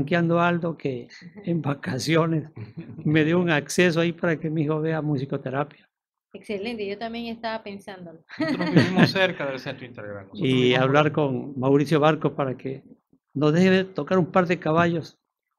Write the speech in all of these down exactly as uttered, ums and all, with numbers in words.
franqueando a Aldo que en vacaciones me dio un acceso ahí para que mi hijo vea musicoterapia. Excelente, yo también estaba pensándolo. Nosotros vivimos cerca del Centro Integral. Nosotros Y hablar por... con Mauricio Barcos para que nos deje tocar un par de caballos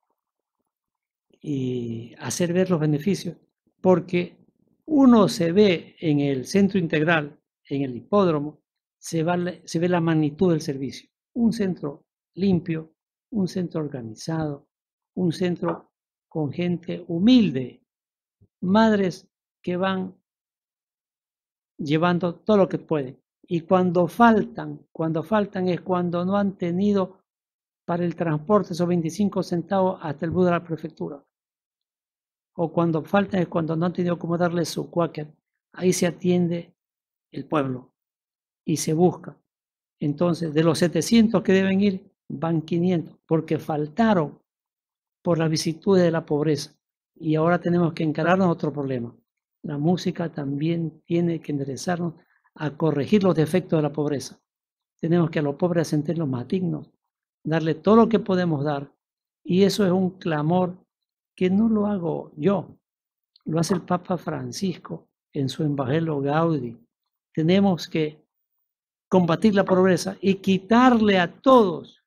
y hacer ver los beneficios, porque uno se ve en el Centro Integral, en el hipódromo, se, va, se ve la magnitud del servicio. Un centro limpio, un centro organizado, un centro con gente humilde, madres que van llevando todo lo que pueden. Y cuando faltan, cuando faltan es cuando no han tenido para el transporte esos veinticinco centavos hasta el bus de la prefectura. O cuando faltan es cuando no han tenido cómo darle su cuáquer. Ahí se atiende el pueblo y se busca. Entonces, de los setecientos que deben ir, van quinientos, porque faltaron por las vicisitudes de la pobreza. Y ahora tenemos que encararnos otro problema. La música también tiene que enderezarnos a corregir los defectos de la pobreza. Tenemos que a los pobres sentirlos más dignos, darle todo lo que podemos dar. Y eso es un clamor que no lo hago yo, lo hace el Papa Francisco en su Evangelio Gaudí. Tenemos que combatir la pobreza y quitarle a todos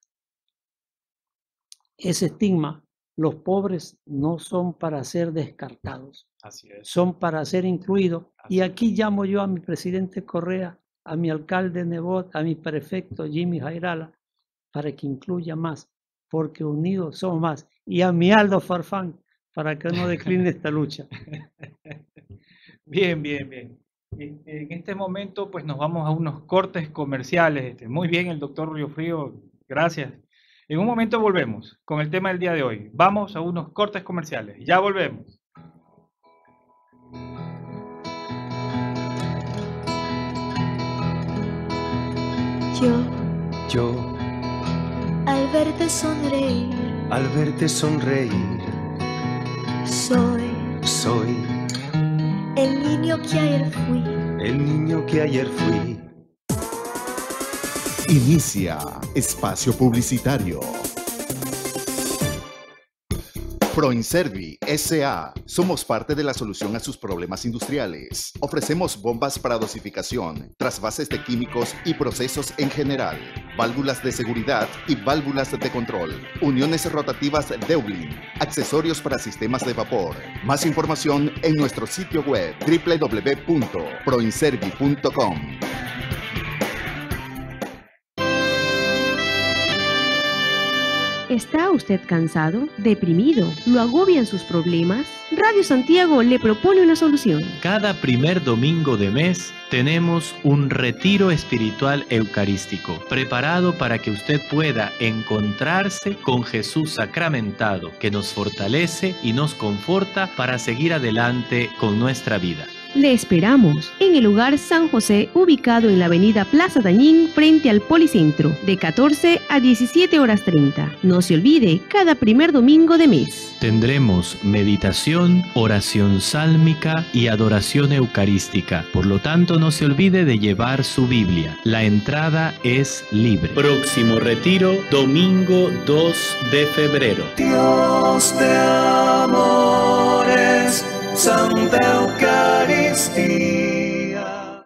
ese estigma. Los pobres no son para ser descartados, Así es. son para ser incluidos. Así y aquí llamo yo a mi presidente Correa, a mi alcalde Nebot, a mi prefecto Jimmy Jairala, para que incluya más, porque unidos somos más. Y a mi Aldo Farfán, para que no decline esta lucha. Bien, bien, bien. En, en este momento, pues nos vamos a unos cortes comerciales. Este, muy bien, el doctor Riofrío, gracias. En un momento volvemos con el tema del día de hoy. Vamos a unos cortes comerciales. Ya volvemos. Yo, Yo, al verte sonreír, al verte sonreír, soy soy el niño que ayer fui. el niño que ayer fui. Inicia espacio publicitario. Proinservi S A Somos parte de la solución a sus problemas industriales. Ofrecemos bombas para dosificación, trasvases de químicos y procesos en general, válvulas de seguridad y válvulas de control, uniones rotativas Deublin, accesorios para sistemas de vapor. Más información en nuestro sitio web doble u doble u doble u punto proinservi punto com. ¿Está usted cansado, deprimido, lo agobian sus problemas? Radio Santiago le propone una solución. Cada primer domingo de mes tenemos un retiro espiritual eucarístico, preparado para que usted pueda encontrarse con Jesús sacramentado, que nos fortalece y nos conforta para seguir adelante con nuestra vida. Le esperamos en el lugar San José, ubicado en la avenida Plaza Dañín, frente al Policentro, de catorce a diecisiete horas treinta. No se olvide, cada primer domingo de mes. Tendremos meditación, oración sálmica y adoración eucarística. Por lo tanto, no se olvide de llevar su Biblia. La entrada es libre. Próximo retiro, domingo dos de febrero. Dios de amores, Santa Eucaristía.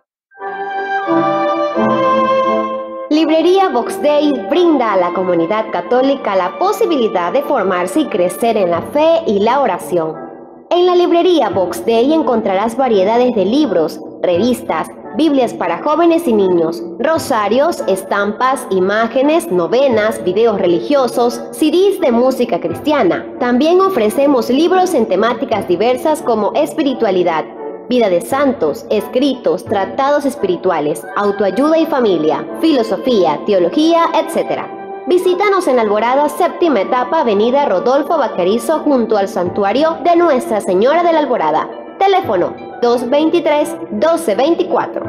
Librería Vox Dei brinda a la comunidad católica la posibilidad de formarse y crecer en la fe y la oración. En la librería Vox Dei encontrarás variedades de libros, revistas, Biblias para jóvenes y niños, rosarios, estampas, imágenes, novenas, videos religiosos, C Ds de música cristiana. También ofrecemos libros en temáticas diversas como espiritualidad, vida de santos, escritos, tratados espirituales, autoayuda y familia, filosofía, teología, etcétera. Visítanos en Alborada, séptima etapa, avenida Rodolfo Vaquerizo, junto al santuario de Nuestra Señora de la Alborada. Teléfono dos veintitrés, doce veinticuatro.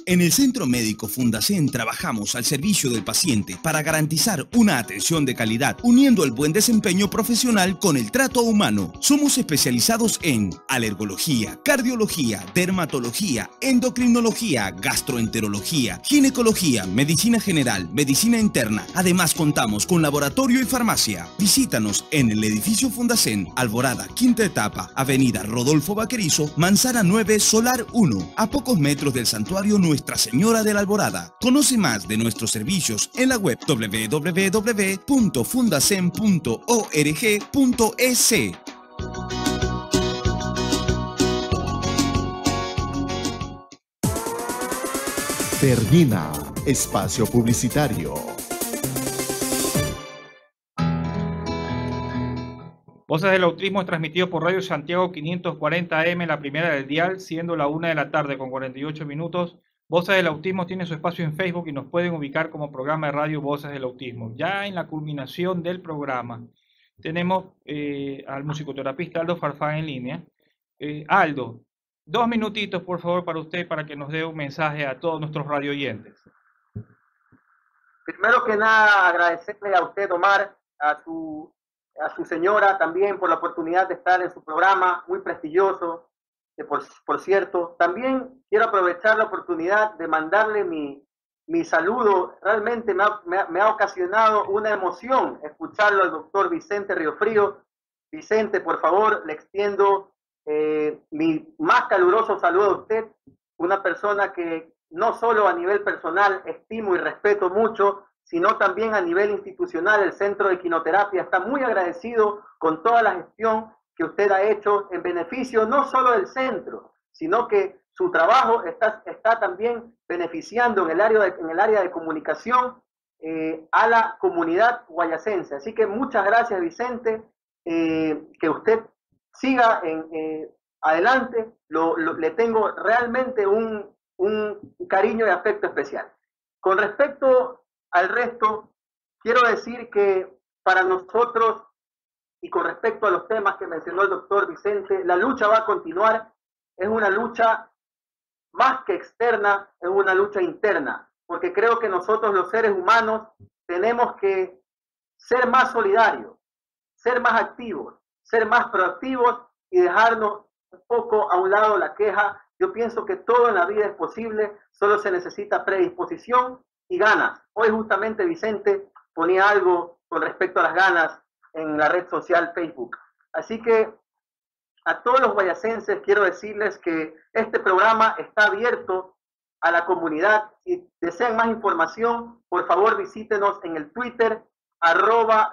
En el Centro Médico Fundacen trabajamos al servicio del paciente para garantizar una atención de calidad, uniendo el buen desempeño profesional con el trato humano. Somos especializados en alergología, cardiología, dermatología, endocrinología, gastroenterología, ginecología, medicina general, medicina interna. Además contamos con laboratorio y farmacia. Visítanos en el edificio Fundacen, Alborada, quinta etapa, avenida Rodolfo Vaquerizo, Manzana nueve, Solar uno, a pocos metros del santuario Nuestra Señora de la Alborada. Conoce más de nuestros servicios en la web doble u doble u doble u punto fundacen punto org punto es. Termina espacio publicitario. Voces del Autismo es transmitido por Radio Santiago quinientos cuarenta A M, la primera del dial, siendo la una de la tarde con cuarenta y ocho minutos. Voces del Autismo tiene su espacio en Facebook y nos pueden ubicar como programa de radio Voces del Autismo. Ya en la culminación del programa tenemos eh, al musicoterapista Aldo Farfán en línea. Eh, Aldo, dos minutitos por favor para usted para que nos dé un mensaje a todos nuestros radio oyentes. Primero que nada agradecerle a usted, Omar, a su, a su señora también por la oportunidad de estar en su programa, muy prestigioso. Que por, por cierto, también quiero aprovechar la oportunidad de mandarle mi, mi saludo. Realmente me ha, me, ha, me ha ocasionado una emoción escucharlo al doctor Vicente Riofrío. Vicente, por favor, le extiendo eh, mi más caluroso saludo a usted, una persona que no solo a nivel personal estimo y respeto mucho, sino también a nivel institucional. El Centro de Equinoterapia está muy agradecido con toda la gestión que usted ha hecho en beneficio no solo del centro, sino que su trabajo está, está también beneficiando en el área de, en el área de comunicación eh, a la comunidad guayacense. Así que muchas gracias, Vicente, eh, que usted siga en, eh, adelante. Lo, lo, le tengo realmente un, un cariño y afecto especial. Con respecto al resto, quiero decir que para nosotros, y con respecto a los temas que mencionó el doctor Vicente, la lucha va a continuar. Es una lucha más que externa, es una lucha interna, porque creo que nosotros los seres humanos tenemos que ser más solidarios, ser más activos, ser más proactivos y dejarnos un poco a un lado la queja. Yo pienso que todo en la vida es posible, solo se necesita predisposición y ganas. Hoy justamente Vicente ponía algo con respecto a las ganas en la red social Facebook. Así que a todos los guayacenses quiero decirles que este programa está abierto a la comunidad. Si desean más información, por favor visítenos en el Twitter, arroba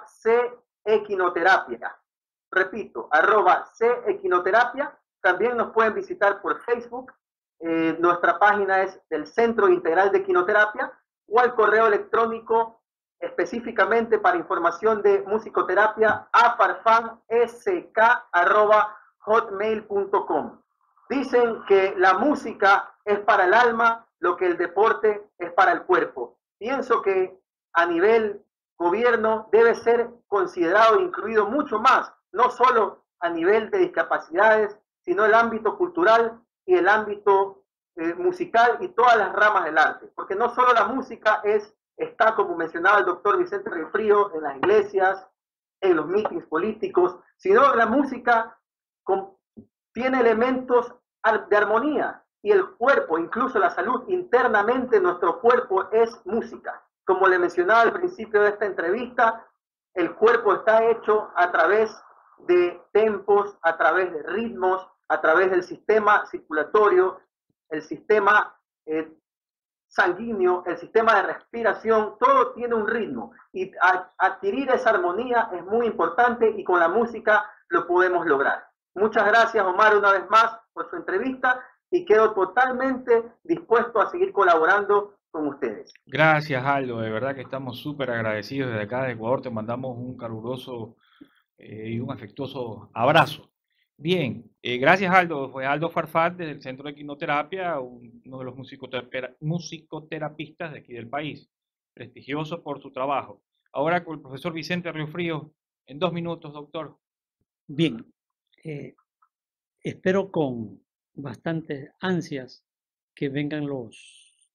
cequinoterapia. Repito, arroba cequinoterapia. También nos pueden visitar por Facebook. Eh, nuestra página es del Centro Integral de Equinoterapia, o al correo electrónico específicamente para información de musicoterapia a farfanesk arroba hotmail punto com. Dicen que la música es para el alma lo que el deporte es para el cuerpo. Pienso que a nivel gobierno debe ser considerado e incluido mucho más, no solo a nivel de discapacidades, sino el ámbito cultural y el ámbito eh, musical y todas las ramas del arte, porque no solo la música es está, como mencionaba el doctor Vicente Riofrío, en las iglesias, en los mítines políticos, sino la música con, tiene elementos de armonía, y el cuerpo, incluso la salud internamente, nuestro cuerpo es música. Como le mencionaba al principio de esta entrevista, el cuerpo está hecho a través de tempos, a través de ritmos, a través del sistema circulatorio, el sistema eh, sanguíneo, el sistema de respiración, todo tiene un ritmo, y a, adquirir esa armonía es muy importante, y con la música lo podemos lograr. Muchas gracias, Omar, una vez más por su entrevista, y quedo totalmente dispuesto a seguir colaborando con ustedes. Gracias, Aldo, de verdad que estamos súper agradecidos. Desde acá de Ecuador te mandamos un caluroso eh, y un afectuoso abrazo. Bien, eh, gracias, Aldo. Fue Aldo Farfán del Centro de Equinoterapia, uno de los musicotera- musicoterapistas de aquí del país, prestigioso por su trabajo. Ahora con el profesor Vicente Riofrío, en dos minutos, doctor. Bien, eh, espero con bastantes ansias que vengan los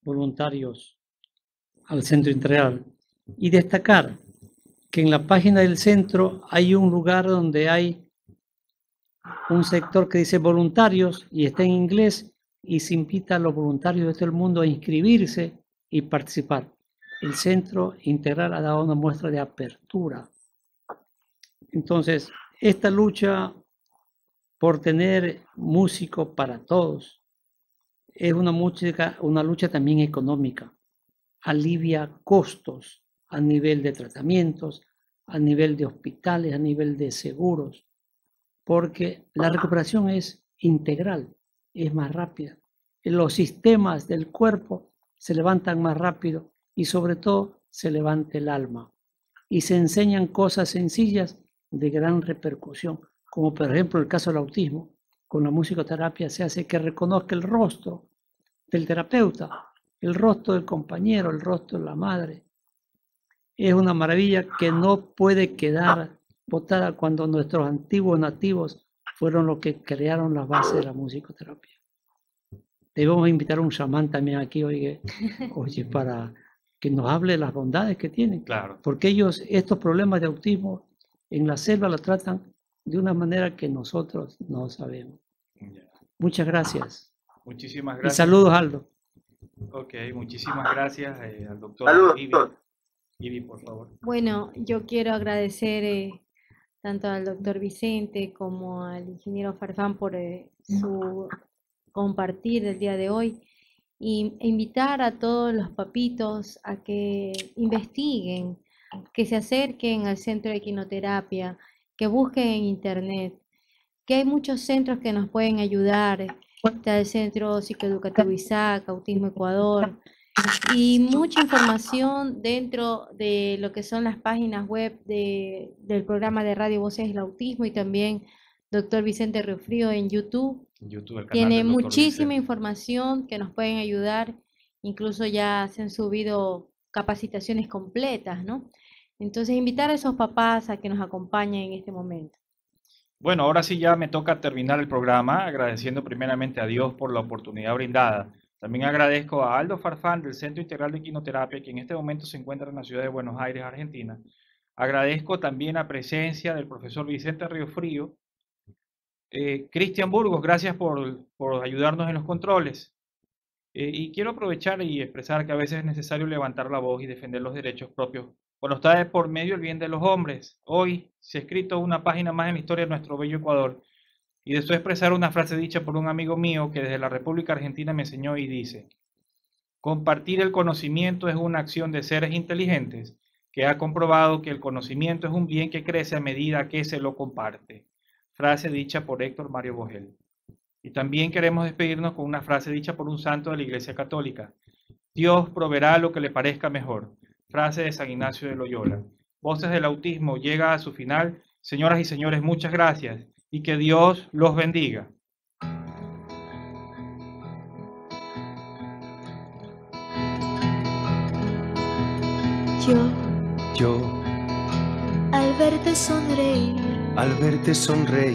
voluntarios al Centro Integral. Y destacar que en la página del centro hay un lugar donde hay un sector que dice voluntarios y está en inglés y se invita a los voluntarios de todo el mundo a inscribirse y participar. El Centro Integral ha dado una muestra de apertura. Entonces, esta lucha por tener músicos para todos es una, música, una lucha también económica. Alivia costos a nivel de tratamientos, a nivel de hospitales, a nivel de seguros, porque la recuperación es integral, es más rápida. Los sistemas del cuerpo se levantan más rápido y sobre todo se levanta el alma. Y se enseñan cosas sencillas de gran repercusión, como por ejemplo el caso del autismo. Con la musicoterapia se hace que reconozca el rostro del terapeuta, el rostro del compañero, el rostro de la madre. Es una maravilla que no puede quedar botada cuando nuestros antiguos nativos fueron los que crearon las bases de la musicoterapia. Debemos invitar a un chamán también aquí, oye, oye, para que nos hable de las bondades que tienen. Claro. Porque ellos estos problemas de autismo en la selva lo tratan de una manera que nosotros no sabemos. Ya. Muchas gracias. Muchísimas Y gracias. saludos, Aldo. Ok, muchísimas gracias eh, al doctor Saludos, Ivy. doctor. Ivy, por favor. Bueno, yo quiero agradecer eh, tanto al doctor Vicente como al ingeniero Farfán por eh, su compartir del día de hoy y invitar a todos los papitos a que investiguen, que se acerquen al centro de equinoterapia, que busquen en internet, que hay muchos centros que nos pueden ayudar. Está el Centro Psicoeducativo Isaac, Autismo Ecuador, y mucha información dentro de lo que son las páginas web de, del programa de Radio Voces del Autismo y también doctor Vicente Riofrío en YouTube. YouTube, el canal Tiene del doctor muchísima Vicente. información que nos pueden ayudar, incluso ya se han subido capacitaciones completas, ¿no? Entonces invitar a esos papás a que nos acompañen en este momento. Bueno, ahora sí ya me toca terminar el programa, agradeciendo primeramente a Dios por la oportunidad brindada. También agradezco a Aldo Farfán del Centro Integral de Equinoterapia, que en este momento se encuentra en la ciudad de Buenos Aires, Argentina. Agradezco también la presencia del profesor Vicente Riofrío. Eh, Cristian Burgos, gracias por, por ayudarnos en los controles. Eh, y quiero aprovechar y expresar que a veces es necesario levantar la voz y defender los derechos propios cuando está de por medio el bien de los hombres. Hoy se ha escrito una página más en la historia de nuestro bello Ecuador. Y deseo expresar una frase dicha por un amigo mío que desde la República Argentina me enseñó y dice: compartir el conocimiento es una acción de seres inteligentes que ha comprobado que el conocimiento es un bien que crece a medida que se lo comparte. Frase dicha por Héctor Mario Vogel. Y también queremos despedirnos con una frase dicha por un santo de la Iglesia Católica: Dios proveerá lo que le parezca mejor. Frase de San Ignacio de Loyola. Voces del Autismo llega a su final. Señoras y señores, muchas gracias y que Dios los bendiga. Yo, Yo, al verte sonreír, al verte sonreír,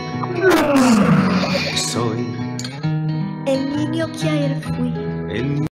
soy el niño que ayer fui. el